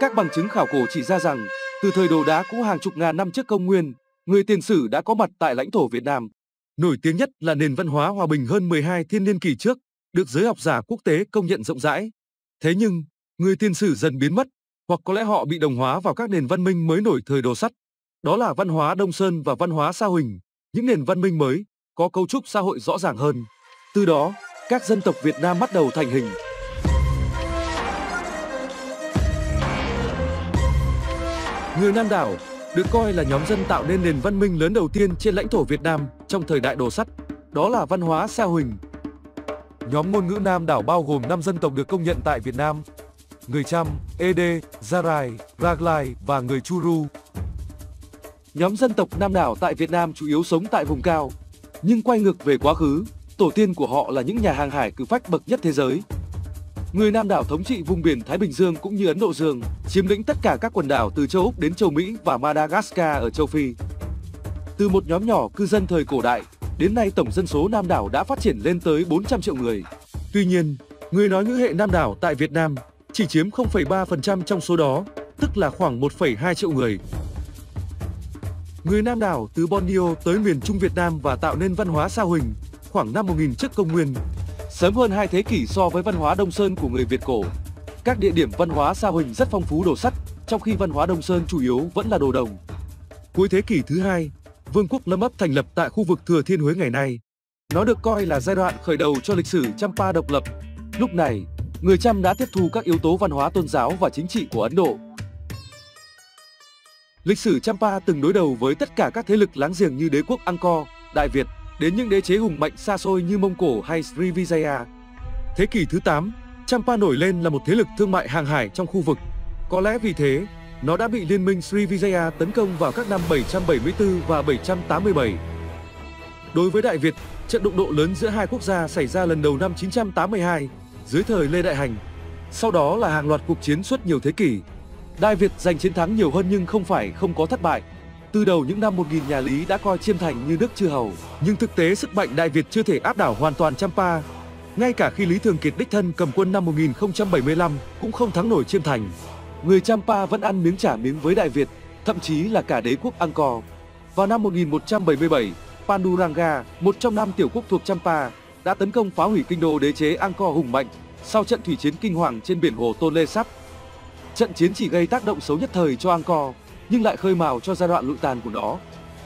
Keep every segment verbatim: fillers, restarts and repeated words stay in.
Các bằng chứng khảo cổ chỉ ra rằng, từ thời đồ đá cũ hàng chục ngàn năm trước công nguyên, người tiền sử đã có mặt tại lãnh thổ Việt Nam. Nổi tiếng nhất là nền văn hóa hòa bình hơn mười hai thiên niên kỷ trước, được giới học giả quốc tế công nhận rộng rãi. Thế nhưng, người tiền sử dần biến mất, hoặc có lẽ họ bị đồng hóa vào các nền văn minh mới nổi thời đồ sắt. Đó là văn hóa Đông Sơn và văn hóa Sa Huỳnh, những nền văn minh mới, có cấu trúc xã hội rõ ràng hơn. Từ đó, các dân tộc Việt Nam bắt đầu thành hình. Người Nam đảo được coi là nhóm dân tạo nên nền văn minh lớn đầu tiên trên lãnh thổ Việt Nam trong thời đại đồ sắt, đó là văn hóa Sa Huỳnh. Nhóm ngôn ngữ Nam đảo bao gồm năm dân tộc được công nhận tại Việt Nam: người Chăm, Ede, Gia-rai, Raglai và người Churu. Nhóm dân tộc Nam đảo tại Việt Nam chủ yếu sống tại vùng cao, nhưng quay ngược về quá khứ, tổ tiên của họ là những nhà hàng hải cử phách bậc nhất thế giới. Người Nam đảo thống trị vùng biển Thái Bình Dương cũng như Ấn Độ Dương, chiếm lĩnh tất cả các quần đảo từ châu Úc đến châu Mỹ và Madagascar ở châu Phi. Từ một nhóm nhỏ cư dân thời cổ đại, đến nay tổng dân số Nam đảo đã phát triển lên tới bốn trăm triệu người. Tuy nhiên, người nói ngữ hệ Nam đảo tại Việt Nam chỉ chiếm không phẩy ba phần trăm trong số đó, tức là khoảng một phẩy hai triệu người. Người Nam đảo từ Borneo tới miền Trung Việt Nam và tạo nên văn hóa Sa Huỳnh khoảng năm một nghìn trước công nguyên, sớm hơn hai thế kỷ so với văn hóa Đông Sơn của người Việt cổ. Các địa điểm văn hóa Sa Huỳnh rất phong phú đồ sắt, trong khi văn hóa Đông Sơn chủ yếu vẫn là đồ đồng. Cuối thế kỷ thứ hai, Vương quốc Lâm Ấp thành lập tại khu vực Thừa Thiên Huế ngày nay. Nó được coi là giai đoạn khởi đầu cho lịch sử Champa độc lập. Lúc này, người Chăm đã tiếp thu các yếu tố văn hóa tôn giáo và chính trị của Ấn Độ. Lịch sử Champa từng đối đầu với tất cả các thế lực láng giềng như đế quốc Angkor, Đại Việt, đến những đế chế hùng mạnh xa xôi như Mông Cổ hay Srivijaya. Thế kỷ thứ tám, Champa nổi lên là một thế lực thương mại hàng hải trong khu vực. Có lẽ vì thế, nó đã bị liên minh Srivijaya tấn công vào các năm bảy trăm bảy mươi tư và bảy trăm tám mươi bảy. Đối với Đại Việt, trận đụng độ lớn giữa hai quốc gia xảy ra lần đầu năm chín trăm tám mươi hai, dưới thời Lê Đại Hành. Sau đó là hàng loạt cuộc chiến suốt nhiều thế kỷ. Đại Việt giành chiến thắng nhiều hơn nhưng không phải không có thất bại. Từ đầu những năm một nghìn nhà Lý đã coi Chiêm Thành như nước chư hầu, nhưng thực tế sức mạnh Đại Việt chưa thể áp đảo hoàn toàn Champa. Ngay cả khi Lý Thường Kiệt đích thân cầm quân năm một nghìn không trăm bảy mươi lăm cũng không thắng nổi Chiêm Thành. Người Champa vẫn ăn miếng trả miếng với Đại Việt, thậm chí là cả đế quốc Angkor. Vào năm một nghìn một trăm bảy mươi bảy, Panduranga, một trong năm tiểu quốc thuộc Champa, đã tấn công phá hủy kinh đô đế chế Angkor hùng mạnh sau trận thủy chiến kinh hoàng trên biển hồ Tonle Sap. Trận chiến chỉ gây tác động xấu nhất thời cho Angkor, nhưng lại khơi mào cho giai đoạn lụi tàn của nó.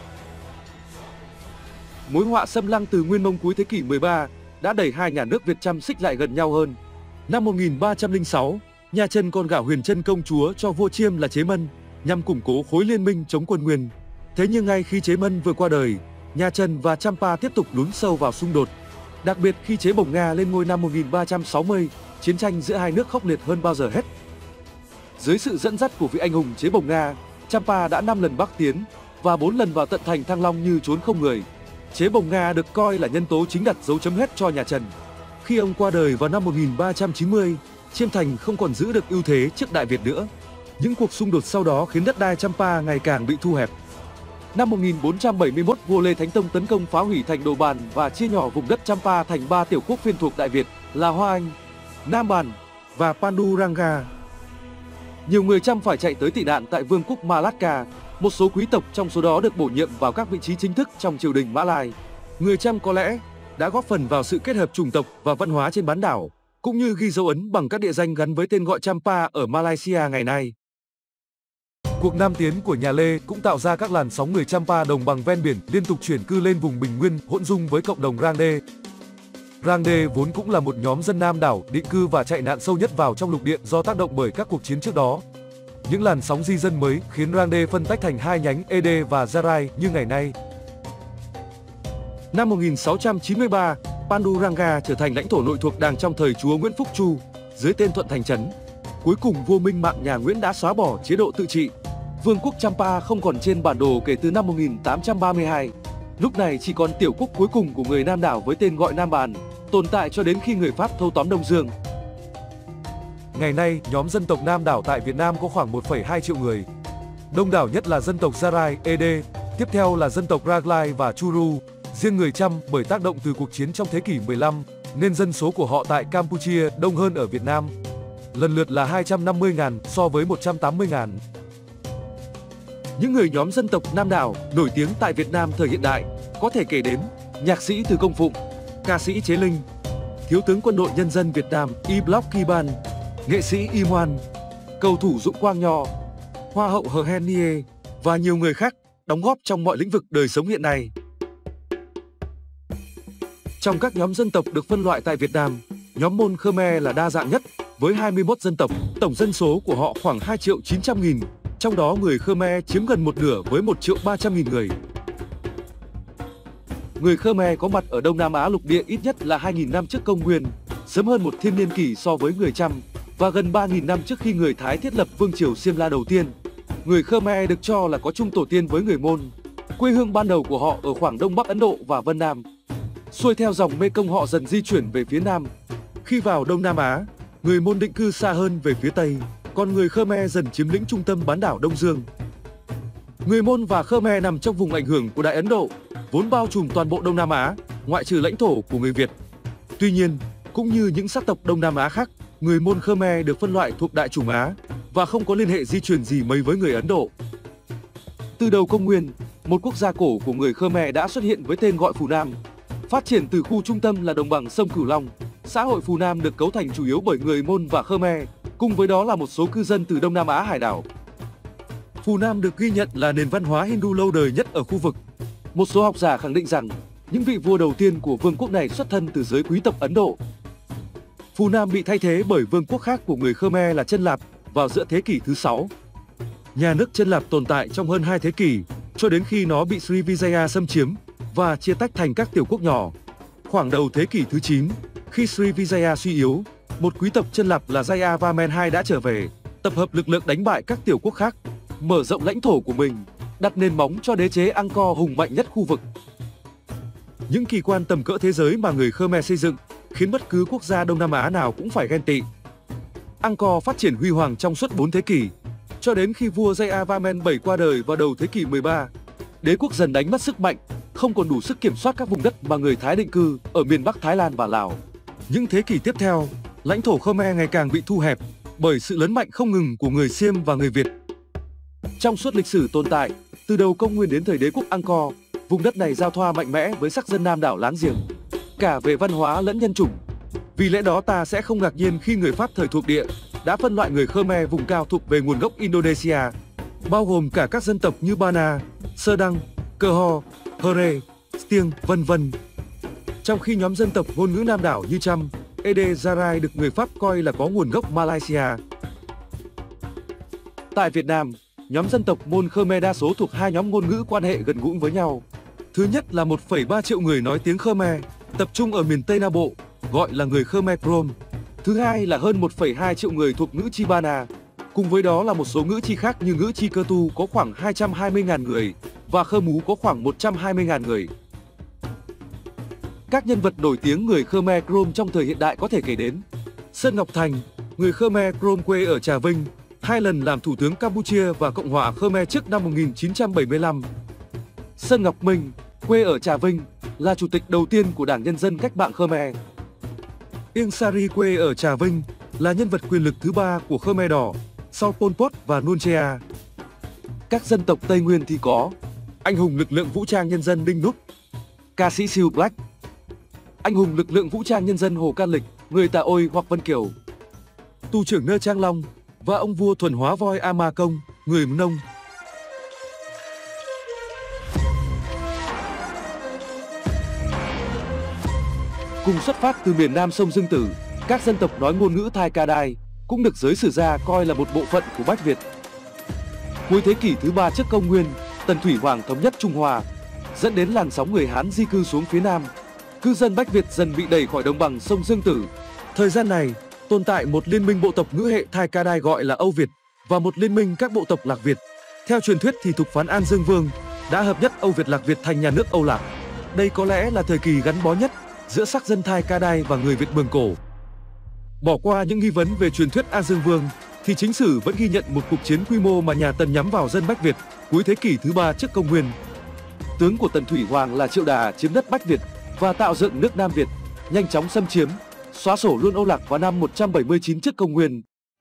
Mối họa xâm lăng từ Nguyên Mông cuối thế kỷ mười ba đã đẩy hai nhà nước Việt Chăm xích lại gần nhau hơn. Năm một nghìn ba trăm lẻ sáu, nhà Trần còn gả Huyền Trân công chúa cho vua Chiêm là Chế Mân, nhằm củng cố khối liên minh chống quân Nguyên. Thế nhưng ngay khi Chế Mân vừa qua đời, nhà Trần và Champa tiếp tục lún sâu vào xung đột. Đặc biệt khi Chế Bồng Nga lên ngôi năm một nghìn ba trăm sáu mươi, chiến tranh giữa hai nước khốc liệt hơn bao giờ hết. Dưới sự dẫn dắt của vị anh hùng Chế Bồng Nga, Champa đã năm lần bắc tiến và bốn lần vào tận thành Thăng Long như trốn không người. Chế Bồng Nga được coi là nhân tố chính đặt dấu chấm hết cho nhà Trần. Khi ông qua đời vào năm một nghìn ba trăm chín mươi, Chiêm Thành không còn giữ được ưu thế trước Đại Việt nữa. Những cuộc xung đột sau đó khiến đất đai Champa ngày càng bị thu hẹp. Năm một nghìn bốn trăm bảy mươi mốt, vua Lê Thánh Tông tấn công phá hủy thành Đồ Bàn và chia nhỏ vùng đất Champa thành ba tiểu quốc phiên thuộc Đại Việt là Hoa Anh, Nam Bàn và Panduranga. Nhiều người Chăm phải chạy tới tị nạn tại Vương quốc Malacca. Một số quý tộc trong số đó được bổ nhiệm vào các vị trí chính thức trong triều đình Mã Lai. Người Chăm có lẽ đã góp phần vào sự kết hợp chủng tộc và văn hóa trên bán đảo, cũng như ghi dấu ấn bằng các địa danh gắn với tên gọi Champa ở Malaysia ngày nay. Cuộc nam tiến của nhà Lê cũng tạo ra các làn sóng người Champa đồng bằng ven biển liên tục chuyển cư lên vùng Bình Nguyên hỗn dung với cộng đồng Rang Đê. Rang Đê vốn cũng là một nhóm dân Nam đảo định cư và chạy nạn sâu nhất vào trong lục địa do tác động bởi các cuộc chiến trước đó. Những làn sóng di dân mới khiến Rang Đê phân tách thành hai nhánh Ede và Gia-rai như ngày nay. Năm một nghìn sáu trăm chín mươi ba, Panduranga trở thành lãnh thổ nội thuộc Đàng trong thời chúa Nguyễn Phúc Chu, dưới tên Thuận Thành Trấn. Cuối cùng vua Minh Mạng nhà Nguyễn đã xóa bỏ chế độ tự trị. Vương quốc Champa không còn trên bản đồ kể từ năm một nghìn tám trăm ba mươi hai. Lúc này chỉ còn tiểu quốc cuối cùng của người Nam đảo với tên gọi Nam Bàn, tồn tại cho đến khi người Pháp thâu tóm Đông Dương. Ngày nay, nhóm dân tộc Nam đảo tại Việt Nam có khoảng một phẩy hai triệu người. Đông đảo nhất là dân tộc Gia-rai, Ede, tiếp theo là dân tộc Raglai và Churu. Riêng người Chăm bởi tác động từ cuộc chiến trong thế kỷ mười lăm, nên dân số của họ tại Campuchia đông hơn ở Việt Nam. lần lượt là hai trăm năm mươi nghìn so với một trăm tám mươi nghìn. Những người nhóm dân tộc Nam đảo nổi tiếng tại Việt Nam thời hiện đại có thể kể đến nhạc sĩ Từ Công Phụng, ca sĩ Chế Linh, thiếu tướng Quân đội Nhân dân Việt Nam Y-Block Ki-ban, nghệ sĩ Y Ngoan, cầu thủ Dũng Quang Nho, Hoa hậu Hờ Hen Nie và nhiều người khác đóng góp trong mọi lĩnh vực đời sống hiện nay. Trong các nhóm dân tộc được phân loại tại Việt Nam, nhóm Môn Khmer là đa dạng nhất với hai mươi mốt dân tộc, tổng dân số của họ khoảng hai triệu chín trăm nghìn, trong đó người Khmer chiếm gần một nửa với một triệu ba trăm nghìn người. Người Khmer có mặt ở Đông Nam Á lục địa ít nhất là hai nghìn năm trước công nguyên, sớm hơn một thiên niên kỷ so với người Chăm và gần ba nghìn năm trước khi người Thái thiết lập vương triều Xiêm La đầu tiên. Người Khmer được cho là có chung tổ tiên với người Môn. Quê hương ban đầu của họ ở khoảng Đông Bắc Ấn Độ và Vân Nam. Xuôi theo dòng Mê Công họ dần di chuyển về phía Nam. Khi vào Đông Nam Á, người Môn định cư xa hơn về phía Tây, còn người Khmer dần chiếm lĩnh trung tâm bán đảo Đông Dương. Người Môn và Khmer nằm trong vùng ảnh hưởng của Đại Ấn Độ, vốn bao trùm toàn bộ Đông Nam Á, ngoại trừ lãnh thổ của người Việt. Tuy nhiên, cũng như những sắc tộc Đông Nam Á khác, người Môn Khmer được phân loại thuộc Đại chủng Á và không có liên hệ di truyền gì mấy với người Ấn Độ. Từ đầu công nguyên, một quốc gia cổ của người Khmer đã xuất hiện với tên gọi Phù Nam. Phát triển từ khu trung tâm là đồng bằng sông Cửu Long, xã hội Phù Nam được cấu thành chủ yếu bởi người Môn và Khmer, cùng với đó là một số cư dân từ Đông Nam Á hải đảo. Phù Nam được ghi nhận là nền văn hóa Hindu lâu đời nhất ở khu vực. Một số học giả khẳng định rằng những vị vua đầu tiên của vương quốc này xuất thân từ giới quý tộc Ấn Độ. Phù Nam bị thay thế bởi vương quốc khác của người Khmer là Chân Lạp vào giữa thế kỷ thứ sáu. Nhà nước Chân Lạp tồn tại trong hơn hai thế kỷ, cho đến khi nó bị Srivijaya xâm chiếm và chia tách thành các tiểu quốc nhỏ. Khoảng đầu thế kỷ thứ chín, khi Srivijaya suy yếu, một quý tộc Chân Lạp là Jayavarman đệ nhị đã trở về, tập hợp lực lượng đánh bại các tiểu quốc khác, mở rộng lãnh thổ của mình, đặt nền móng cho đế chế Angkor hùng mạnh nhất khu vực. Những kỳ quan tầm cỡ thế giới mà người Khmer xây dựng khiến bất cứ quốc gia Đông Nam Á nào cũng phải ghen tị. Angkor phát triển huy hoàng trong suốt bốn thế kỷ, cho đến khi vua Jayavarman đệ nhị qua đời vào đầu thế kỷ mười ba. Đế quốc dần đánh mất sức mạnh, không còn đủ sức kiểm soát các vùng đất mà người Thái định cư ở miền Bắc Thái Lan và Lào. Những thế kỷ tiếp theo, lãnh thổ Khmer ngày càng bị thu hẹp bởi sự lớn mạnh không ngừng của người Xiêm và người Việt. Trong suốt lịch sử tồn tại, từ đầu công nguyên đến thời đế quốc Angkor, vùng đất này giao thoa mạnh mẽ với sắc dân Nam đảo láng giềng, cả về văn hóa lẫn nhân chủng. Vì lẽ đó ta sẽ không ngạc nhiên khi người Pháp thời thuộc địa đã phân loại người Khmer vùng cao thuộc về nguồn gốc Indonesia, bao gồm cả các dân tộc như Bana, Sơ Đăng, Cơ Ho, Hore, Stieng, vân vân. Trong khi nhóm dân tộc ngôn ngữ Nam đảo như Cham, Ede Zarai được người Pháp coi là có nguồn gốc Malaysia. Tại Việt Nam, nhóm dân tộc Môn Khmer đa số thuộc hai nhóm ngôn ngữ quan hệ gần gũi với nhau. Thứ nhất là một phẩy ba triệu người nói tiếng Khmer, tập trung ở miền Tây Nam Bộ, gọi là người Khmer Krom. Thứ hai là hơn một phẩy hai triệu người thuộc ngữ Chi Bana. Cùng với đó là một số ngữ Chi khác như ngữ Chi Cơ Tu có khoảng hai trăm hai mươi nghìn người và Khơ Mú có khoảng một trăm hai mươi nghìn người. Các nhân vật nổi tiếng người Khmer Krom trong thời hiện đại có thể kể đến Sơn Ngọc Thành, người Khmer Krom quê ở Trà Vinh, hai lần làm thủ tướng Campuchia và Cộng hòa Khmer trước năm một nghìn chín trăm bảy mươi lăm. Sơn Ngọc Minh, quê ở Trà Vinh, là chủ tịch đầu tiên của Đảng Nhân dân Cách mạng Khmer. Ieng Sari quê ở Trà Vinh, là nhân vật quyền lực thứ ba của Khmer Đỏ, sau Pol Pot và Nun Chea. Các dân tộc Tây Nguyên thì có anh hùng lực lượng vũ trang nhân dân Đinh Núp, ca sĩ Siêu Black, anh hùng lực lượng vũ trang nhân dân Hồ Can Lịch, người Tà Ôi hoặc Vân Kiều, tù trưởng Nơ Trang Long và ông vua thuần hóa voi Ama Công, người Mnông. Cùng xuất phát từ miền Nam sông Dương Tử, các dân tộc nói ngôn ngữ Thai Ca Đai cũng được giới sử gia coi là một bộ phận của Bách Việt. Cuối thế kỷ thứ ba trước công nguyên, Tần Thủy Hoàng thống nhất Trung Hoa, dẫn đến làn sóng người Hán di cư xuống phía Nam. Cư dân Bách Việt dần bị đẩy khỏi đồng bằng sông Dương Tử. Thời gian này, tồn tại một liên minh bộ tộc ngữ hệ Thai Ca Đai gọi là Âu Việt và một liên minh các bộ tộc Lạc Việt. Theo truyền thuyết thì Thục Phán An Dương Vương đã hợp nhất Âu Việt Lạc Việt thành nhà nước Âu Lạc. Đây có lẽ là thời kỳ gắn bó nhất giữa sắc dân Thai Ca Đai và người Việt Mường Cổ. Bỏ qua những nghi vấn về truyền thuyết An Dương Vương, thì chính sử vẫn ghi nhận một cuộc chiến quy mô mà nhà Tần nhắm vào dân Bách Việt cuối thế kỷ thứ ba trước công nguyên. Tướng của Tần Thủy Hoàng là Triệu Đà chiếm đất Bách Việt và tạo dựng nước Nam Việt, nhanh chóng xâm chiếm, xóa sổ luôn Âu Lạc vào năm một trăm bảy mươi chín trước công nguyên.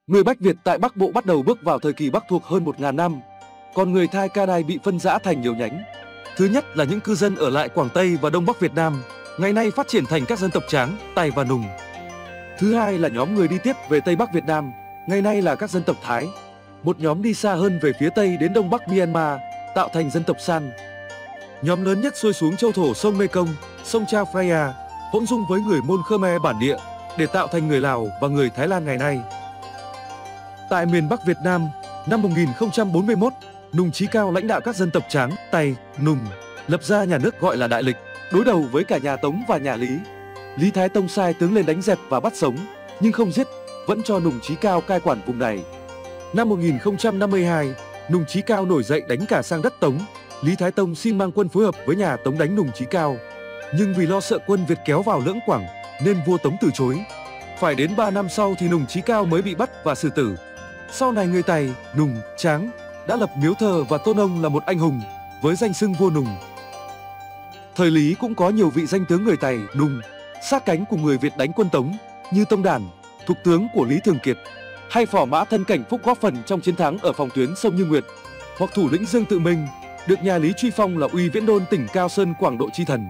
Người Bách Việt tại Bắc Bộ bắt đầu bước vào thời kỳ Bắc thuộc hơn một nghìn năm, còn người Thai Ca Đai bị phân rã thành nhiều nhánh. Thứ nhất là những cư dân ở lại Quảng Tây và Đông Bắc Việt Nam, ngày nay phát triển thành các dân tộc Tráng, Tày và Nùng. Thứ hai là nhóm người đi tiếp về Tây Bắc Việt Nam, ngày nay là các dân tộc Thái. Một nhóm đi xa hơn về phía Tây đến Đông Bắc Myanmar, tạo thành dân tộc San. Nhóm lớn nhất xuôi xuống châu thổ sông Mekong, sông Chao Phraya, hỗn dung với người Môn Khmer bản địa để tạo thành người Lào và người Thái Lan ngày nay. Tại miền Bắc Việt Nam, năm một nghìn không trăm bốn mươi mốt, Nùng Chí Cao lãnh đạo các dân tộc Tráng, Tày, Nùng, lập ra nhà nước gọi là Đại Lịch, đối đầu với cả nhà Tống và nhà Lý. Lý Thái Tông sai tướng lên đánh dẹp và bắt sống, nhưng không giết, vẫn cho Nùng Chí Cao cai quản vùng này. Năm một nghìn không trăm năm mươi hai, Nùng Chí Cao nổi dậy đánh cả sang đất Tống. Lý Thái Tông xin mang quân phối hợp với nhà Tống đánh Nùng Chí Cao, nhưng vì lo sợ quân Việt kéo vào Lưỡng Quảng nên vua Tống từ chối. Phải đến ba năm sau thì Nùng Chí Cao mới bị bắt và xử tử. Sau này người Tày, Nùng, Tráng đã lập miếu thờ và tôn ông là một anh hùng với danh xưng vua Nùng. Thời Lý cũng có nhiều vị danh tướng người Tày, Nùng sát cánh cùng người Việt đánh quân Tống như Tông Đản, thuộc tướng của Lý Thường Kiệt, hay Phò Mã Thân Cảnh Phúc góp phần trong chiến thắng ở phòng tuyến sông Như Nguyệt, hoặc thủ lĩnh Dương Tự Minh được nhà Lý truy phong là Uy Viễn Đôn tỉnh Cao Sơn Quảng Độ chi thần.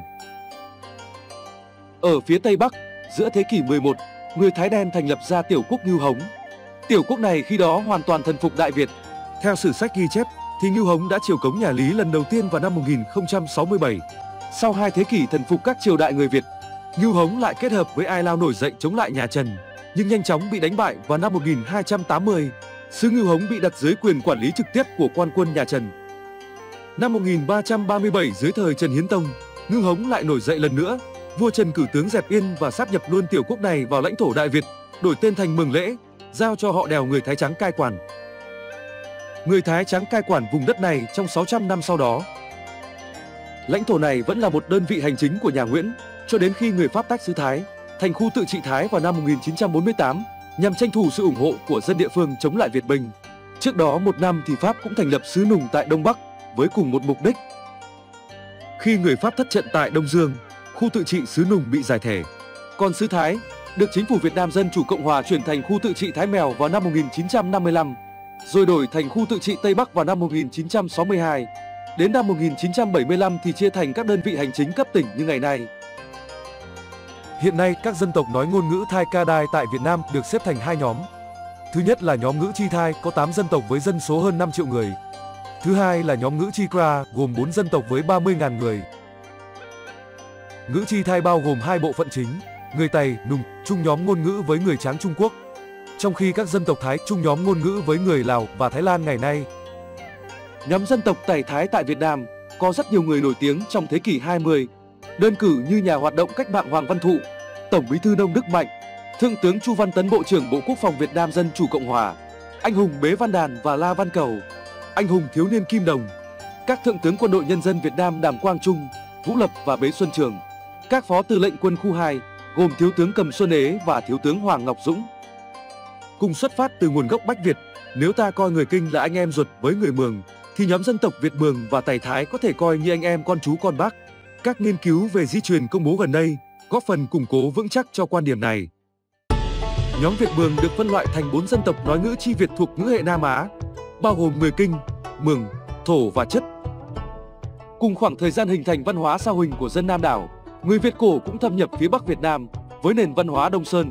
Ở phía Tây Bắc, giữa thế kỷ mười một, người Thái Đen thành lập ra tiểu quốc Ngưu Hống. Tiểu quốc này khi đó hoàn toàn thần phục Đại Việt. Theo sử sách ghi chép thì Ngưu Hống đã triều cống nhà Lý lần đầu tiên vào năm một nghìn không trăm sáu mươi bảy. Sau hai thế kỷ thần phục các triều đại người Việt, Ngưu Hống lại kết hợp với Ai Lao nổi dậy chống lại nhà Trần, nhưng nhanh chóng bị đánh bại vào năm một nghìn hai trăm tám mươi. Xứ Ngưu Hống bị đặt dưới quyền quản lý trực tiếp của quan quân nhà Trần. Năm một nghìn ba trăm ba mươi bảy, dưới thời Trần Hiến Tông, Ngưu Hống lại nổi dậy lần nữa. Vua Trần cử tướng dẹp Yên và sáp nhập luôn tiểu quốc này vào lãnh thổ Đại Việt, đổi tên thành Mường Lễ, giao cho họ Đèo người Thái Trắng cai quản. Người Thái Trắng cai quản vùng đất này trong sáu trăm năm sau đó. Lãnh thổ này vẫn là một đơn vị hành chính của nhà Nguyễn, cho đến khi người Pháp tách xứ Thái thành khu tự trị Thái vào năm một nghìn chín trăm bốn mươi tám, nhằm tranh thủ sự ủng hộ của dân địa phương chống lại Việt binh. Trước đó một năm thì Pháp cũng thành lập xứ Nùng tại Đông Bắc với cùng một mục đích. Khi người Pháp thất trận tại Đông Dương, khu tự trị xứ Nùng bị giải thể. Còn xứ Thái được chính phủ Việt Nam Dân Chủ Cộng Hòa chuyển thành khu tự trị Thái Mèo vào năm một nghìn chín trăm năm mươi lăm, rồi đổi thành khu tự trị Tây Bắc vào năm một nghìn chín trăm sáu mươi hai. Đến năm một nghìn chín trăm bảy mươi lăm thì chia thành các đơn vị hành chính cấp tỉnh như ngày nay. Hiện nay, các dân tộc nói ngôn ngữ Thai Ca Đai tại Việt Nam được xếp thành hai nhóm. Thứ nhất là nhóm ngữ Chi Thai có tám dân tộc với dân số hơn năm triệu người. Thứ hai là nhóm ngữ Chi Kra gồm bốn dân tộc với ba mươi nghìn người. Ngữ Chi Thai bao gồm hai bộ phận chính, người Tày, Nùng, chung nhóm ngôn ngữ với người Tráng Trung Quốc, trong khi các dân tộc Thái chung nhóm ngôn ngữ với người Lào và Thái Lan ngày nay. Nhóm dân tộc Tày Thái tại Việt Nam có rất nhiều người nổi tiếng trong thế kỷ hai mươi, đơn cử như nhà hoạt động cách mạng Hoàng Văn Thụ, Tổng Bí thư Nông Đức Mạnh, Thượng tướng Chu Văn Tấn Bộ trưởng Bộ Quốc phòng Việt Nam Dân Chủ Cộng Hòa, anh hùng Bế Văn Đàn và La Văn Cầu, anh hùng thiếu niên Kim Đồng, các thượng tướng Quân đội Nhân dân Việt Nam Đàm Quang Trung, Vũ Lập và Bế Xuân Trường, các phó tư lệnh quân khu hai gồm thiếu tướng Cầm Xuân Ế và thiếu tướng Hoàng Ngọc Dũng. Cùng xuất phát từ nguồn gốc Bách Việt, nếu ta coi người Kinh là anh em ruột với người Mường, thì nhóm dân tộc Việt Mường và Tày Thái có thể coi như anh em con chú con bác. Các nghiên cứu về di truyền công bố gần đây góp phần củng cố vững chắc cho quan điểm này. Nhóm Việt Mường được phân loại thành bốn dân tộc nói ngữ Chi Việt thuộc ngữ hệ Nam Á, bao gồm người Kinh, Mường, Thổ và Chất. Cùng khoảng thời gian hình thành văn hóa Sa Huỳnh của dân Nam đảo, người Việt cổ cũng thâm nhập phía Bắc Việt Nam với nền văn hóa Đông Sơn.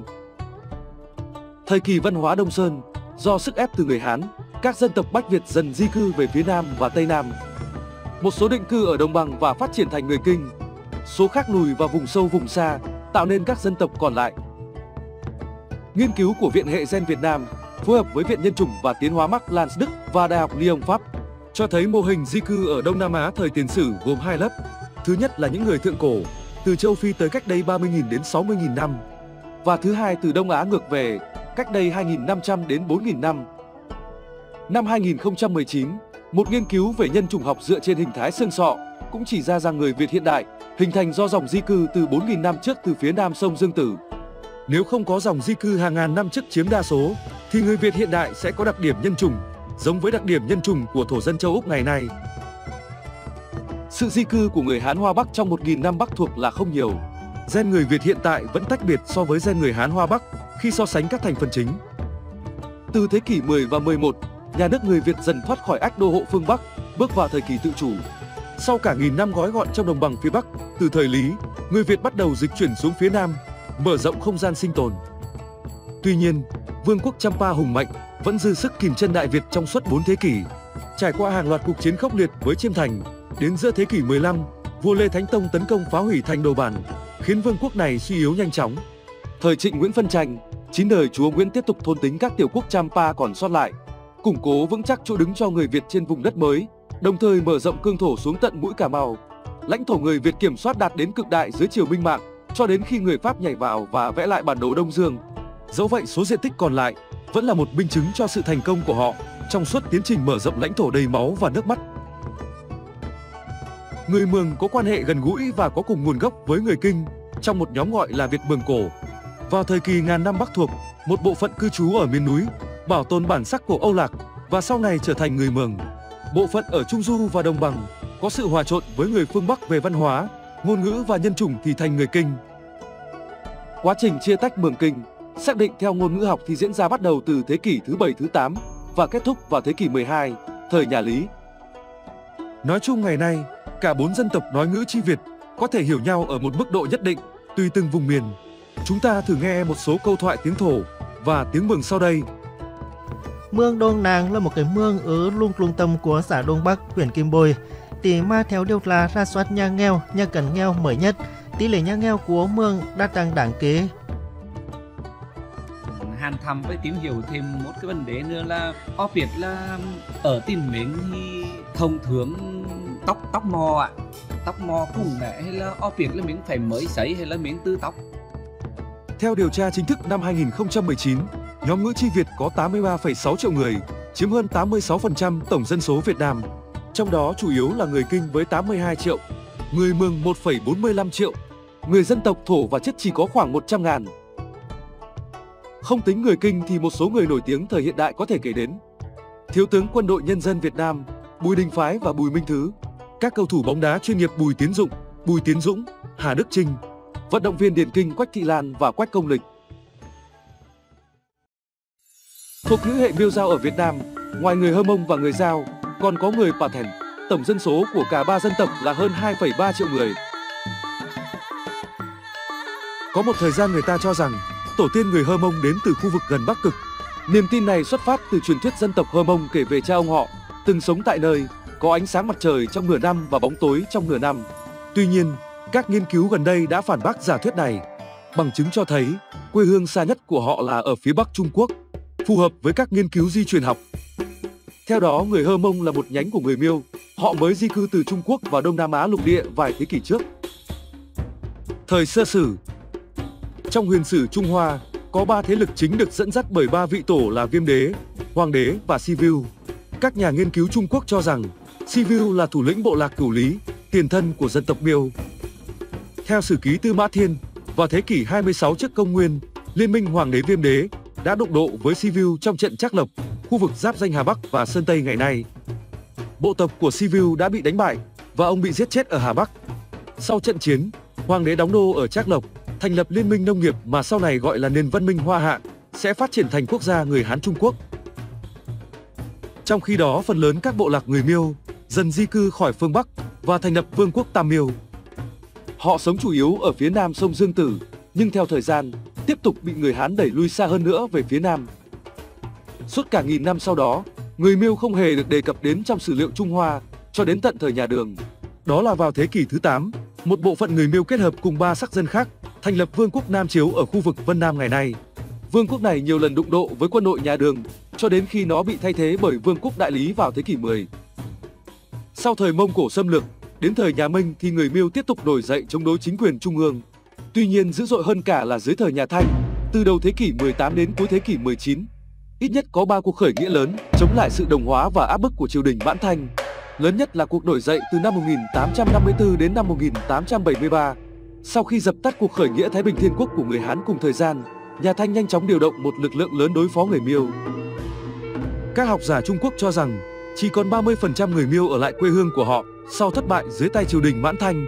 Thời kỳ văn hóa Đông Sơn, do sức ép từ người Hán, các dân tộc Bách Việt dần di cư về phía Nam và Tây Nam. Một số định cư ở đồng bằng và phát triển thành người Kinh, số khác lùi vào vùng sâu vùng xa, tạo nên các dân tộc còn lại. Nghiên cứu của Viện Hệ Gen Việt Nam phối hợp với Viện Nhân chủng và Tiến hóa Max Planck Đức và Đại học Lyon Pháp cho thấy mô hình di cư ở Đông Nam Á thời tiền sử gồm hai lớp. Thứ nhất là những người thượng cổ từ châu Phi tới cách đây ba mươi nghìn đến sáu mươi nghìn năm, và thứ hai từ Đông Á ngược về cách đây hai nghìn năm trăm đến bốn nghìn năm. Năm hai nghìn không trăm mười chín, một nghiên cứu về nhân chủng học dựa trên hình thái xương sọ cũng chỉ ra rằng người Việt hiện đại hình thành do dòng di cư từ bốn nghìn năm trước từ phía nam sông Dương Tử. Nếu không có dòng di cư hàng ngàn năm trước chiếm đa số, thì người Việt hiện đại sẽ có đặc điểm nhân chủng giống với đặc điểm nhân chủng của thổ dân châu Úc ngày nay. Sự di cư của người Hán Hoa Bắc trong một nghìn năm Bắc thuộc là không nhiều. Gen người Việt hiện tại vẫn tách biệt so với gen người Hán Hoa Bắc khi so sánh các thành phần chính. Từ thế kỷ mười và mười một, nhà nước người Việt dần thoát khỏi ách đô hộ phương Bắc, bước vào thời kỳ tự chủ. Sau cả nghìn năm gói gọn trong đồng bằng phía Bắc, từ thời Lý, người Việt bắt đầu dịch chuyển xuống phía Nam, mở rộng không gian sinh tồn. Tuy nhiên, Vương quốc Champa hùng mạnh vẫn dư sức kìm chân Đại Việt trong suốt bốn thế kỷ. Trải qua hàng loạt cuộc chiến khốc liệt với Chiêm Thành, đến giữa thế kỷ mười lăm, vua Lê Thánh Tông tấn công phá hủy thành Đồ Bản, khiến vương quốc này suy yếu nhanh chóng. Thời Trịnh Nguyễn phân tranh, chín đời chúa Nguyễn tiếp tục thôn tính các tiểu quốc Champa còn sót lại, củng cố vững chắc chỗ đứng cho người Việt trên vùng đất mới, đồng thời mở rộng cương thổ xuống tận mũi Cà Mau. Lãnh thổ người Việt kiểm soát đạt đến cực đại dưới triều Minh Mạng, cho đến khi người Pháp nhảy vào và vẽ lại bản đồ Đông Dương. Dẫu vậy, số diện tích còn lại vẫn là một minh chứng cho sự thành công của họ trong suốt tiến trình mở rộng lãnh thổ đầy máu và nước mắt. Người Mường có quan hệ gần gũi và có cùng nguồn gốc với người Kinh trong một nhóm gọi là Việt Mường Cổ. Vào thời kỳ ngàn năm Bắc thuộc, một bộ phận cư trú ở miền núi, bảo tồn bản sắc của Âu Lạc và sau này trở thành người Mường. Bộ phận ở Trung Du và Đồng Bằng có sự hòa trộn với người phương Bắc về văn hóa, ngôn ngữ và nhân chủng thì thành người Kinh. Quá trình chia tách Mường Kinh, xác định theo ngôn ngữ học thì diễn ra bắt đầu từ thế kỷ thứ bảy thứ tám và kết thúc vào thế kỷ mười hai, thời nhà Lý. Nói chung ngày nay, cả bốn dân tộc nói ngữ Chi Việt có thể hiểu nhau ở một mức độ nhất định, tùy từng vùng miền. Chúng ta thử nghe một số câu thoại tiếng Thổ và tiếng Mường sau đây. Mương Đông Nàng là một cái mương ở lung lung tâm của xã Đông Bắc, huyện Kim Bôi. Tỷ mà theo điều là ra soát nhà nghèo, nhà cận nghèo mới nhất, tỷ lệ nhà nghèo của mương đã tăng đáng kể. Hàn thăm với tìm hiểu thêm một cái vấn đề nữa là ở Việt là ở Tiền Mến thì thông thường tóc tóc mò ạ, tóc mò cùng mẹ hay là ở Việt là miếng phải mới sấy hay là miếng tư tóc. Theo điều tra chính thức năm hai nghìn không trăm mười chín, nhóm ngữ Chi Việt có tám mươi ba phẩy sáu triệu người, chiếm hơn tám mươi sáu phần trăm tổng dân số Việt Nam. Trong đó chủ yếu là người Kinh với tám mươi hai triệu, người Mường một phẩy bốn mươi lăm triệu, người dân tộc Thổ và Chất chỉ có khoảng một trăm ngàn. Không tính người Kinh thì một số người nổi tiếng thời hiện đại có thể kể đến: Thiếu tướng Quân đội Nhân dân Việt Nam Bùi Đình Phái và Bùi Minh Thứ, các cầu thủ bóng đá chuyên nghiệp Bùi Tiến Dụng, Bùi Tiến Dũng, Hà Đức Chinh, vận động viên điền kinh Quách Thị Lan và Quách Công Lịch. Thuộc ngữ hệ Miêu Dao ở Việt Nam, ngoài người Hơ Mông và người Dao, còn có người Pa Thèn. Tổng dân số của cả ba dân tộc là hơn hai phẩy ba triệu người. Có một thời gian người ta cho rằng tổ tiên người Hơ Mông đến từ khu vực gần Bắc Cực. Niềm tin này xuất phát từ truyền thuyết dân tộc Hơ Mông kể về cha ông họ từng sống tại nơi có ánh sáng mặt trời trong nửa năm và bóng tối trong nửa năm. Tuy nhiên, các nghiên cứu gần đây đã phản bác giả thuyết này. Bằng chứng cho thấy quê hương xa nhất của họ là ở phía Bắc Trung Quốc, phù hợp với các nghiên cứu di truyền học. Theo đó, người Hơ Mông là một nhánh của người Miêu. Họ mới di cư từ Trung Quốc vào Đông Nam Á lục địa vài thế kỷ trước. Thời sơ sử. Trong huyền sử Trung Hoa, có ba thế lực chính được dẫn dắt bởi ba vị tổ là Viêm Đế, Hoàng Đế và Sivu. Các nhà nghiên cứu Trung Quốc cho rằng Sivu là thủ lĩnh bộ lạc Cửu Lý, tiền thân của dân tộc Miêu. Theo sử ký Tư Mã Thiên, vào thế kỷ hai mươi sáu trước công nguyên, Liên minh Hoàng Đế Viêm Đế đã đụng độ với Sivu trong trận Trác Lộc, khu vực giáp danh Hà Bắc và Sơn Tây ngày nay. Bộ tộc của Sivu đã bị đánh bại và ông bị giết chết ở Hà Bắc. Sau trận chiến, Hoàng đế đóng đô ở Trác Lộc, thành lập liên minh nông nghiệp mà sau này gọi là nền văn minh Hoa Hạ, sẽ phát triển thành quốc gia người Hán Trung Quốc. Trong khi đó, phần lớn các bộ lạc người Miêu dần di cư khỏi phương Bắc và thành lập vương quốc Tam Miêu. Họ sống chủ yếu ở phía nam sông Dương Tử, nhưng theo thời gian, tiếp tục bị người Hán đẩy lui xa hơn nữa về phía nam. Suốt cả nghìn năm sau đó, người Miêu không hề được đề cập đến trong sử liệu Trung Hoa cho đến tận thời nhà Đường. Đó là vào thế kỷ thứ tám, một bộ phận người Miêu kết hợp cùng ba sắc dân khác, thành lập vương quốc Nam Chiếu ở khu vực Vân Nam ngày nay. Vương quốc này nhiều lần đụng độ với quân đội nhà Đường, cho đến khi nó bị thay thế bởi vương quốc Đại Lý vào thế kỷ mười. Sau thời Mông Cổ xâm lược, đến thời nhà Minh thì người Miêu tiếp tục nổi dậy chống đối chính quyền trung ương. Tuy nhiên, dữ dội hơn cả là dưới thời nhà Thanh, từ đầu thế kỷ mười tám đến cuối thế kỷ mười chín, ít nhất có ba cuộc khởi nghĩa lớn chống lại sự đồng hóa và áp bức của triều đình Mãn Thanh. Lớn nhất là cuộc nổi dậy từ năm một nghìn tám trăm năm mươi tư đến năm một nghìn tám trăm bảy mươi ba. Sau khi dập tắt cuộc khởi nghĩa Thái Bình Thiên Quốc của người Hán cùng thời gian, nhà Thanh nhanh chóng điều động một lực lượng lớn đối phó người Miêu. Các học giả Trung Quốc cho rằng chỉ còn ba mươi phần trăm người Miêu ở lại quê hương của họ sau thất bại dưới tay triều đình Mãn Thanh.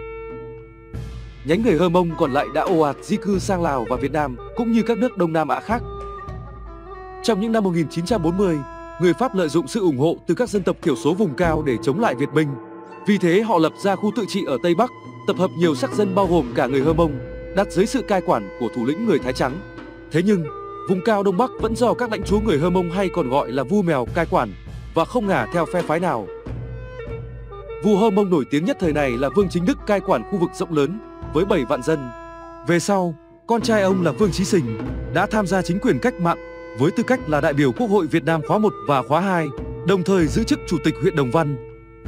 Nhánh người Hơ Mông còn lại đã ồ ạt di cư sang Lào và Việt Nam cũng như các nước Đông Nam Á khác. Trong những năm một nghìn chín trăm bốn mươi, người Pháp lợi dụng sự ủng hộ từ các dân tộc thiểu số vùng cao để chống lại Việt Minh. Vì thế họ lập ra khu tự trị ở Tây Bắc, tập hợp nhiều sắc dân bao gồm cả người Hơ Mông, đặt dưới sự cai quản của thủ lĩnh người Thái Trắng. Thế nhưng, vùng cao Đông Bắc vẫn do các lãnh chúa người Hơ Mông hay còn gọi là vua mèo cai quản và không ngả theo phe phái nào. Vua Hơ Mông nổi tiếng nhất thời này là Vương Chính Đức cai quản khu vực rộng lớn với bảy vạn dân. Về sau, con trai ông là Vương Chí Sình đã tham gia chính quyền cách mạng với tư cách là đại biểu Quốc hội Việt Nam khóa một và khóa hai, đồng thời giữ chức Chủ tịch huyện Đồng Văn.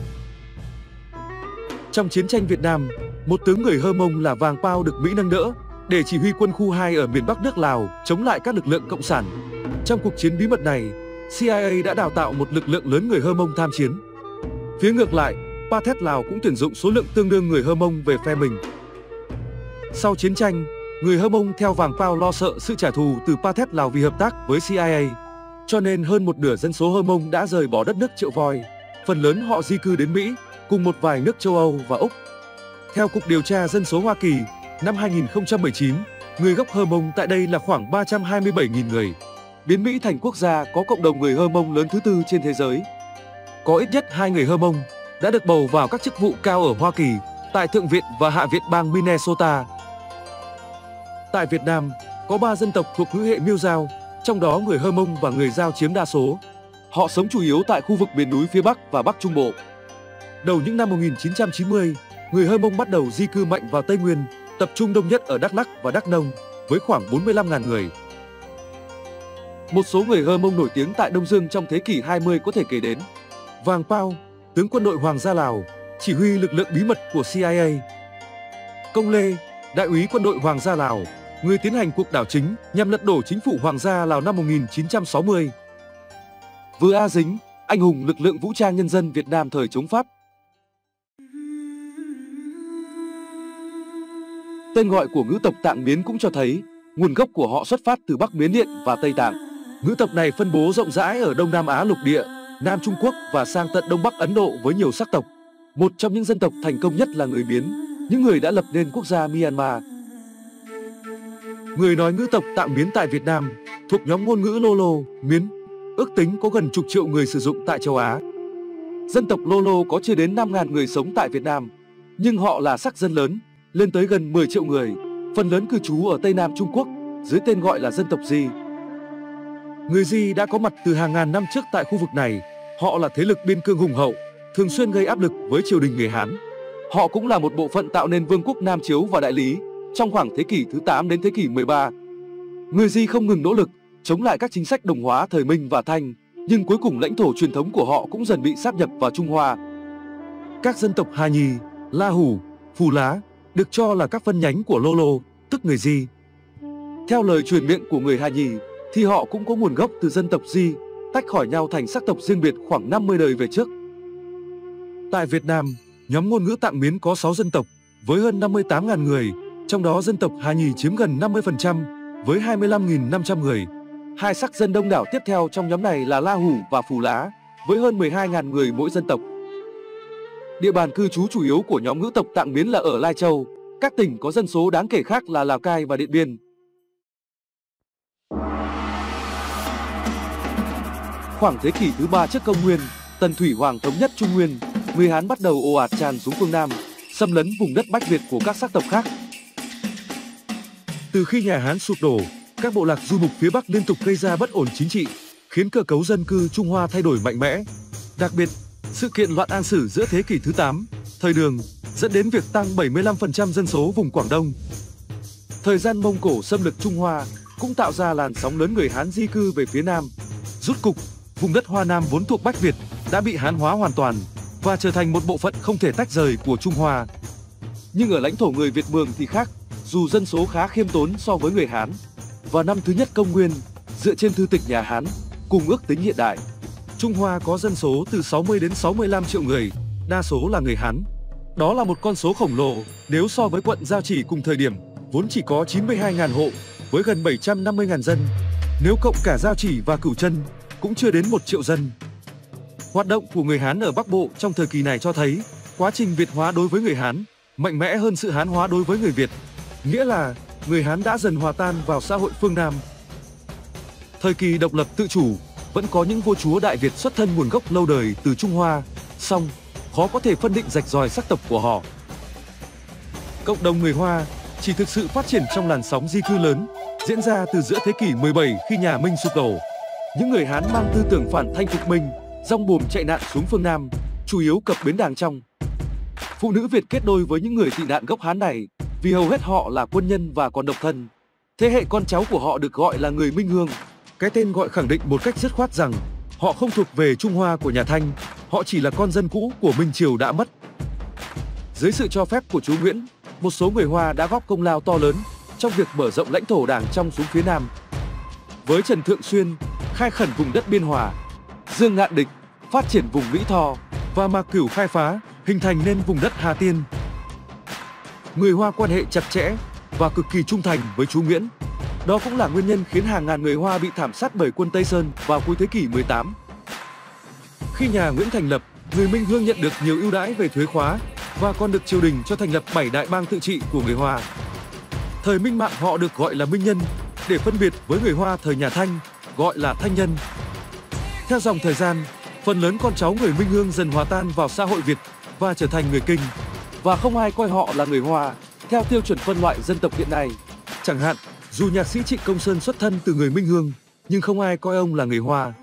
Trong chiến tranh Việt Nam, một tướng người Hơ Mông là Vàng Pao được Mỹ nâng đỡ để chỉ huy quân khu hai ở miền Bắc nước Lào chống lại các lực lượng cộng sản. Trong cuộc chiến bí mật này, C I A đã đào tạo một lực lượng lớn người Hơ Mông tham chiến. Phía ngược lại, Pathet Lào cũng tuyển dụng số lượng tương đương người Hơ Mông về phe mình. Sau chiến tranh, người Hơ Mông theo Vàng Pao lo sợ sự trả thù từ Pathet Lào vì hợp tác với C I A, cho nên hơn một nửa dân số Hơ Mông đã rời bỏ đất nước Triệu Voi. Phần lớn họ di cư đến Mỹ, cùng một vài nước châu Âu và Úc. Theo Cục Điều tra Dân số Hoa Kỳ, năm hai nghìn không trăm mười chín, người gốc Hơ Mông tại đây là khoảng ba trăm hai mươi bảy nghìn người, biến Mỹ thành quốc gia có cộng đồng người Hơ Mông lớn thứ tư trên thế giới. Có ít nhất hai người Hơ Mông đã được bầu vào các chức vụ cao ở Hoa Kỳ, tại Thượng viện và Hạ viện bang Minnesota. Tại Việt Nam, có ba dân tộc thuộc ngữ hệ Miêu Dao, trong đó người Hơ Mông và người Dao chiếm đa số. Họ sống chủ yếu tại khu vực miền núi phía Bắc và Bắc Trung Bộ. Đầu những năm một nghìn chín trăm chín mươi, người Hơ Mông bắt đầu di cư mạnh vào Tây Nguyên, tập trung đông nhất ở Đắk Lắk và Đắk Nông, với khoảng bốn mươi lăm nghìn người. Một số người Hơ Mông nổi tiếng tại Đông Dương trong thế kỷ hai mươi có thể kể đến Vàng Pao, tướng quân đội Hoàng gia Lào, chỉ huy lực lượng bí mật của C I A. Công Lê, đại úy quân đội Hoàng gia Lào, người tiến hành cuộc đảo chính nhằm lật đổ chính phủ Hoàng gia Lào năm một nghìn chín trăm sáu mươi. Vừa A Dính, anh hùng lực lượng vũ trang nhân dân Việt Nam thời chống Pháp. Tên gọi của ngữ tộc Tạng Miến cũng cho thấy nguồn gốc của họ xuất phát từ Bắc Miến Điện và Tây Tạng. Ngữ tộc này phân bố rộng rãi ở Đông Nam Á lục địa, Nam Trung Quốc và sang tận Đông Bắc Ấn Độ với nhiều sắc tộc. Một trong những dân tộc thành công nhất là người Miến, những người đã lập nên quốc gia Myanmar. Người nói ngữ tộc Tạng Miến tại Việt Nam thuộc nhóm ngôn ngữ Lolo, Miến, ước tính có gần chục triệu người sử dụng tại châu Á. Dân tộc Lolo có chưa đến năm nghìn người sống tại Việt Nam, nhưng họ là sắc dân lớn, lên tới gần mười triệu người, phần lớn cư trú ở Tây Nam Trung Quốc, dưới tên gọi là dân tộc Di. Người Di đã có mặt từ hàng ngàn năm trước tại khu vực này, họ là thế lực biên cương hùng hậu, thường xuyên gây áp lực với triều đình người Hán. Họ cũng là một bộ phận tạo nên Vương quốc Nam Chiếu và Đại Lý trong khoảng thế kỷ thứ tám đến thế kỷ mười ba. Người Di không ngừng nỗ lực chống lại các chính sách đồng hóa thời Minh và Thanh, nhưng cuối cùng lãnh thổ truyền thống của họ cũng dần bị sáp nhập vào Trung Hoa. Các dân tộc Hà Nhì, La Hủ, Phù Lá được cho là các phân nhánh của Lolo, tức người Di. Theo lời truyền miệng của người Hà Nhì, thì họ cũng có nguồn gốc từ dân tộc Di, tách khỏi nhau thành sắc tộc riêng biệt khoảng năm mươi đời về trước. Tại Việt Nam, nhóm ngôn ngữ Tạng Miến có sáu dân tộc với hơn năm mươi tám nghìn người, trong đó dân tộc Hà Nhì chiếm gần năm mươi phần trăm với hai mươi lăm nghìn năm trăm người. Hai sắc dân đông đảo tiếp theo trong nhóm này là La Hủ và Phù Lá với hơn mười hai nghìn người mỗi dân tộc. Địa bàn cư trú chủ yếu của nhóm ngữ tộc Tạng Miến là ở Lai Châu. Các tỉnh có dân số đáng kể khác là Lào Cai và Điện Biên. Khoảng thế kỷ thứ ba trước công nguyên, Tần Thủy Hoàng thống nhất Trung Nguyên, người Hán bắt đầu ồ ạt tràn xuống phương Nam, xâm lấn vùng đất Bách Việt của các sắc tộc khác. Từ khi nhà Hán sụp đổ, các bộ lạc du mục phía Bắc liên tục gây ra bất ổn chính trị, khiến cơ cấu dân cư Trung Hoa thay đổi mạnh mẽ. Đặc biệt, sự kiện loạn An Sử giữa thế kỷ thứ tám, thời Đường, dẫn đến việc tăng bảy mươi lăm phần trăm dân số vùng Quảng Đông. Thời gian Mông Cổ xâm lược Trung Hoa cũng tạo ra làn sóng lớn người Hán di cư về phía Nam. Rút cục, vùng đất Hoa Nam vốn thuộc Bách Việt đã bị Hán hóa hoàn toàn và trở thành một bộ phận không thể tách rời của Trung Hoa. Nhưng ở lãnh thổ người Việt Mường thì khác, dù dân số khá khiêm tốn so với người Hán. Vào năm thứ nhất công nguyên, dựa trên thư tịch nhà Hán cùng ước tính hiện đại, Trung Hoa có dân số từ sáu mươi đến sáu mươi lăm triệu người, đa số là người Hán. Đó là một con số khổng lồ nếu so với quận Giao Chỉ cùng thời điểm, vốn chỉ có chín mươi hai nghìn hộ với gần bảy trăm năm mươi nghìn dân. Nếu cộng cả Giao Chỉ và Cửu Chân, cũng chưa đến một triệu dân. Hoạt động của người Hán ở Bắc Bộ trong thời kỳ này cho thấy quá trình Việt hóa đối với người Hán mạnh mẽ hơn sự Hán hóa đối với người Việt, nghĩa là người Hán đã dần hòa tan vào xã hội phương Nam. Thời kỳ độc lập tự chủ, vẫn có những vua chúa Đại Việt xuất thân nguồn gốc lâu đời từ Trung Hoa, song khó có thể phân định rạch ròi sắc tộc của họ. Cộng đồng người Hoa chỉ thực sự phát triển trong làn sóng di cư lớn diễn ra từ giữa thế kỷ mười bảy khi nhà Minh sụp đổ. Những người Hán mang tư tưởng phản thanh phục Minh, rong buồm chạy nạn xuống phương Nam, chủ yếu cập bến Đàng Trong. Phụ nữ Việt kết đôi với những người tị nạn gốc Hán này vì hầu hết họ là quân nhân và còn độc thân. Thế hệ con cháu của họ được gọi là người Minh Hương. Cái tên gọi khẳng định một cách dứt khoát rằng họ không thuộc về Trung Hoa của nhà Thanh, họ chỉ là con dân cũ của Minh Triều đã mất. Dưới sự cho phép của chúa Nguyễn, một số người Hoa đã góp công lao to lớn trong việc mở rộng lãnh thổ Đàng Trong xuống phía Nam. Với Trần Thượng Xuyên, khai khẩn vùng đất Biên Hòa, Dương Ngạn Địch, phát triển vùng Mỹ Tho và Mạc Cửu khai phá, hình thành nên vùng đất Hà Tiên. Người Hoa quan hệ chặt chẽ và cực kỳ trung thành với chúa Nguyễn. Đó cũng là nguyên nhân khiến hàng ngàn người Hoa bị thảm sát bởi quân Tây Sơn vào cuối thế kỷ mười tám. Khi nhà Nguyễn thành lập, người Minh Hương nhận được nhiều ưu đãi về thuế khóa và còn được triều đình cho thành lập bảy đại bang tự trị của người Hoa. Thời Minh Mạng họ được gọi là Minh Nhân để phân biệt với người Hoa thời nhà Thanh gọi là Thanh Nhân. Theo dòng thời gian, phần lớn con cháu người Minh Hương dần hòa tan vào xã hội Việt và trở thành người Kinh, và không ai coi họ là người Hoa theo tiêu chuẩn phân loại dân tộc hiện nay. Chẳng hạn, dù nhạc sĩ Trịnh Công Sơn xuất thân từ người Minh Hương, nhưng không ai coi ông là người Hoa.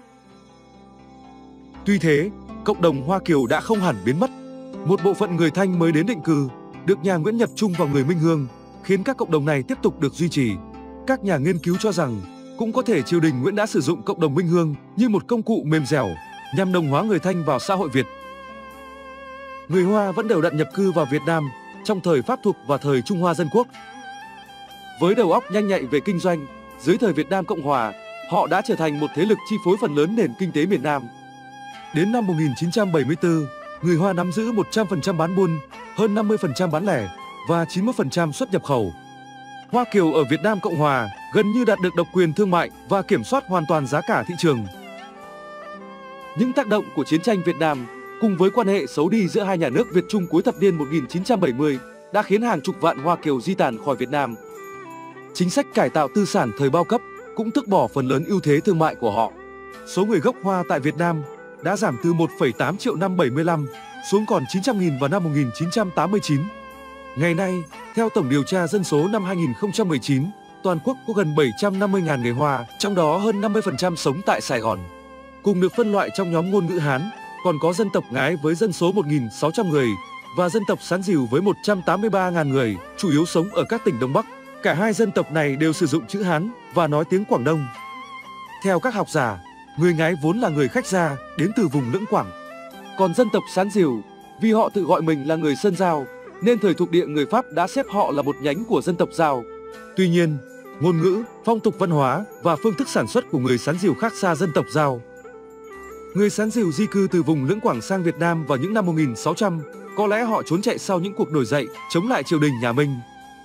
Tuy thế, cộng đồng Hoa Kiều đã không hẳn biến mất. Một bộ phận người Thanh mới đến định cư, được nhà Nguyễn nhập chung vào người Minh Hương, khiến các cộng đồng này tiếp tục được duy trì. Các nhà nghiên cứu cho rằng, cũng có thể triều đình Nguyễn đã sử dụng cộng đồng Minh Hương như một công cụ mềm dẻo nhằm đồng hóa người Thanh vào xã hội Việt. Người Hoa vẫn đều đặn nhập cư vào Việt Nam trong thời Pháp thuộc và thời Trung Hoa Dân Quốc. Với đầu óc nhanh nhạy về kinh doanh, dưới thời Việt Nam Cộng Hòa, họ đã trở thành một thế lực chi phối phần lớn nền kinh tế miền Nam. Đến năm một nghìn chín trăm bảy mươi tư, người Hoa nắm giữ một trăm phần trăm bán buôn, hơn năm mươi phần trăm bán lẻ và chín mươi mốt phần trăm xuất nhập khẩu. Hoa Kiều ở Việt Nam Cộng Hòa gần như đạt được độc quyền thương mại và kiểm soát hoàn toàn giá cả thị trường. Những tác động của chiến tranh Việt Nam cùng với quan hệ xấu đi giữa hai nhà nước Việt Trung cuối thập niên một nghìn chín trăm bảy mươi đã khiến hàng chục vạn Hoa Kiều di tản khỏi Việt Nam. Chính sách cải tạo tư sản thời bao cấp cũng tước bỏ phần lớn ưu thế thương mại của họ. Số người gốc Hoa tại Việt Nam đã giảm từ một phẩy tám triệu năm bảy mươi lăm xuống còn chín trăm nghìn vào năm một nghìn chín trăm tám mươi chín. Ngày nay, theo Tổng điều tra dân số năm hai nghìn không trăm mười chín, toàn quốc có gần bảy trăm năm mươi nghìn người Hoa, trong đó hơn năm mươi phần trăm sống tại Sài Gòn. Cùng được phân loại trong nhóm ngôn ngữ Hán, còn có dân tộc Ngái với dân số một nghìn sáu trăm người và dân tộc Sán Dìu với một trăm tám mươi ba nghìn người, chủ yếu sống ở các tỉnh Đông Bắc. Cả hai dân tộc này đều sử dụng chữ Hán và nói tiếng Quảng Đông. Theo các học giả, người Ngái vốn là người khách gia đến từ vùng Lưỡng Quảng. Còn dân tộc Sán Dìu, vì họ tự gọi mình là người Sơn Dao, nên thời thuộc địa người Pháp đã xếp họ là một nhánh của dân tộc Dao. Tuy nhiên, ngôn ngữ, phong tục văn hóa và phương thức sản xuất của người Sán Dìu khác xa dân tộc Dao. Người Sán Dìu di cư từ vùng Lưỡng Quảng sang Việt Nam vào những năm một nghìn sáu trăm, có lẽ họ trốn chạy sau những cuộc nổi dậy chống lại triều đình nhà Minh.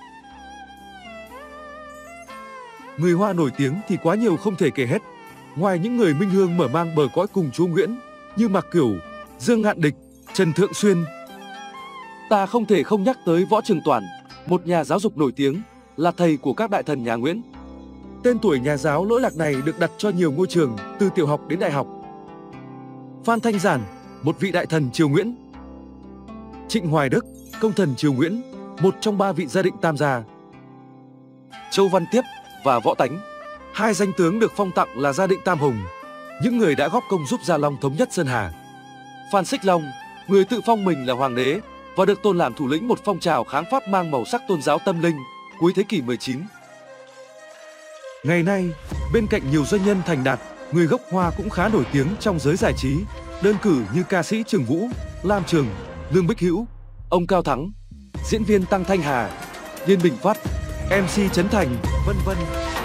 Người Hoa nổi tiếng thì quá nhiều không thể kể hết. Ngoài những người Minh Hương mở mang bờ cõi cùng chúa Nguyễn như Mạc Cửu, Dương Ngạn Địch, Trần Thượng Xuyên, ta không thể không nhắc tới Võ Trường Toản, một nhà giáo dục nổi tiếng, là thầy của các đại thần nhà Nguyễn. Tên tuổi nhà giáo lỗi lạc này được đặt cho nhiều ngôi trường từ tiểu học đến đại học. Phan Thanh Giản, một vị đại thần triều Nguyễn. Trịnh Hoài Đức, công thần triều Nguyễn, một trong ba vị gia định tam gia. Châu Văn Tiếp và Võ Tánh, hai danh tướng được phong tặng là gia định tam hùng, những người đã góp công giúp Gia Long thống nhất Sơn Hà. Phan Xích Long, người tự phong mình là hoàng đế và được tôn làm thủ lĩnh một phong trào kháng Pháp mang màu sắc tôn giáo tâm linh cuối thế kỷ mười chín. Ngày nay, bên cạnh nhiều doanh nhân thành đạt, người gốc Hoa cũng khá nổi tiếng trong giới giải trí, đơn cử như ca sĩ Trường Vũ, Lam Trường, Lương Bích Hữu, ông Cao Thắng, diễn viên Tăng Thanh Hà, Liên Bình Phát, em xê Trấn Thành, vân vân.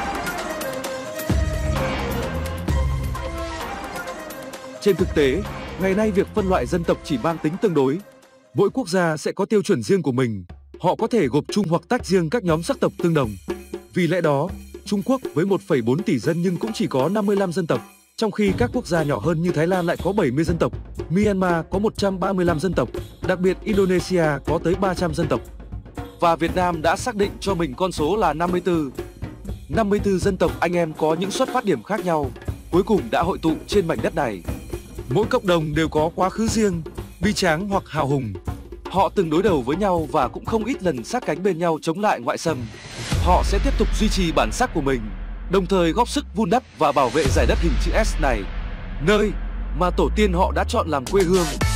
Trên thực tế, ngày nay việc phân loại dân tộc chỉ mang tính tương đối. Mỗi quốc gia sẽ có tiêu chuẩn riêng của mình, họ có thể gộp chung hoặc tách riêng các nhóm sắc tộc tương đồng. Vì lẽ đó, Trung Quốc với một phẩy bốn tỷ dân nhưng cũng chỉ có năm mươi lăm dân tộc, trong khi các quốc gia nhỏ hơn như Thái Lan lại có bảy mươi dân tộc, Myanmar có một trăm ba mươi lăm dân tộc, đặc biệt Indonesia có tới ba trăm dân tộc. Và Việt Nam đã xác định cho mình con số là năm mươi tư. năm mươi tư dân tộc anh em có những xuất phát điểm khác nhau, cuối cùng đã hội tụ trên mảnh đất này. Mỗi cộng đồng đều có quá khứ riêng, bi tráng hoặc hào hùng. Họ từng đối đầu với nhau và cũng không ít lần sát cánh bên nhau chống lại ngoại xâm. Họ sẽ tiếp tục duy trì bản sắc của mình, đồng thời góp sức vun đắp và bảo vệ giải đất hình chữ S này, nơi mà tổ tiên họ đã chọn làm quê hương.